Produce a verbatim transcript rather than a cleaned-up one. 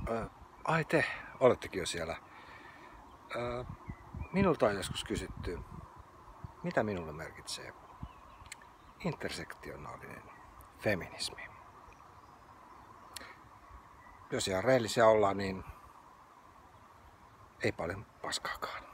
Ö, ai te, olettekin jo siellä. Ö, minulta on joskus kysytty, mitä minulle merkitsee intersektionaalinen feminismi. Jos ihan rehellisiä ollaan, niin ei paljon paskaakaan.